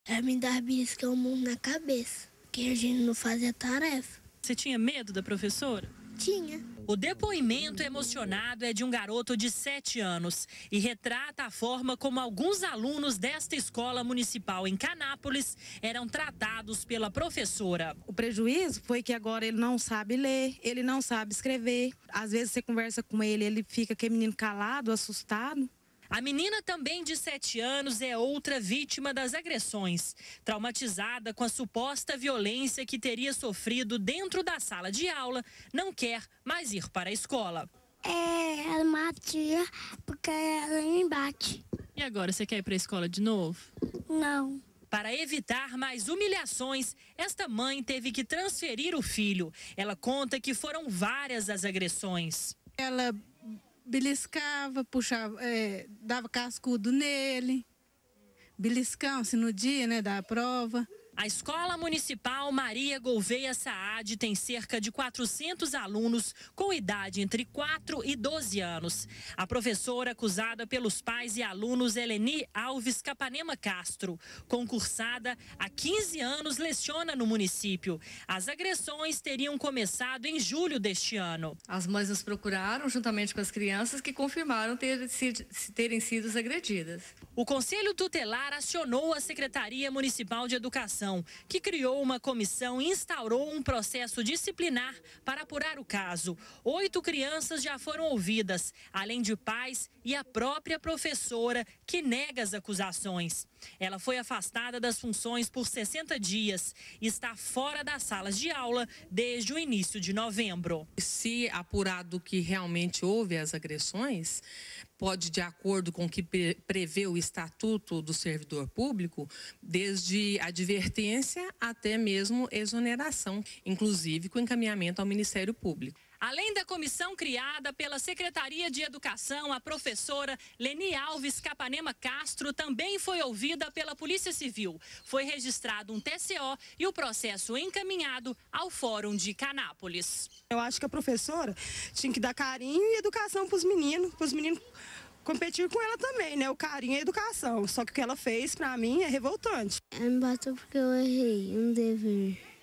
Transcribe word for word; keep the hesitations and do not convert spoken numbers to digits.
Ela me dava beliscão na cabeça, que a gente não fazia tarefa. Você tinha medo da professora? Tinha. O depoimento emocionado é de um garoto de sete anos e retrata a forma como alguns alunos desta escola municipal em Canápolis eram tratados pela professora. O prejuízo foi que agora ele não sabe ler, ele não sabe escrever. Às vezes você conversa com ele, ele fica aquele menino calado, assustado. A menina, também de sete anos, é outra vítima das agressões. Traumatizada com a suposta violência que teria sofrido dentro da sala de aula, não quer mais ir para a escola. É, ela matia porque ela me bate. E agora, você quer ir para a escola de novo? Não. Para evitar mais humilhações, esta mãe teve que transferir o filho. Ela conta que foram várias as agressões. Ela beliscava, puxava, é, dava cascudo nele, beliscão-se no dia, né, da prova. A Escola Municipal Maria Gouveia Saad tem cerca de quatrocentos alunos com idade entre quatro e doze anos. A professora acusada pelos pais e alunos é Leni Alves Capanema Castro. Concursada há quinze anos, leciona no município. As agressões teriam começado em julho deste ano. As mães nos procuraram juntamente com as crianças que confirmaram ter, terem sido agredidas. O Conselho Tutelar acionou a Secretaria Municipal de Educação, que criou uma comissão e instaurou um processo disciplinar para apurar o caso. Oito crianças já foram ouvidas, além de pais e a própria professora, que nega as acusações. Ela foi afastada das funções por sessenta dias e está fora das salas de aula desde o início de novembro. Se apurado que realmente houve as agressões, pode, de acordo com o que prevê o Estatuto do Servidor Público, desde advertência até mesmo exoneração, inclusive com encaminhamento ao Ministério Público. Além da comissão criada pela Secretaria de Educação, a professora Leni Alves Capanema Castro também foi ouvida pela Polícia Civil. Foi registrado um T C O e o processo encaminhado ao Fórum de Canápolis. Eu acho que a professora tinha que dar carinho e educação para os meninos, para os meninos competir com ela também, né? O carinho e a educação. Só que o que ela fez, para mim, é revoltante. Ela me bateu porque eu errei um dever.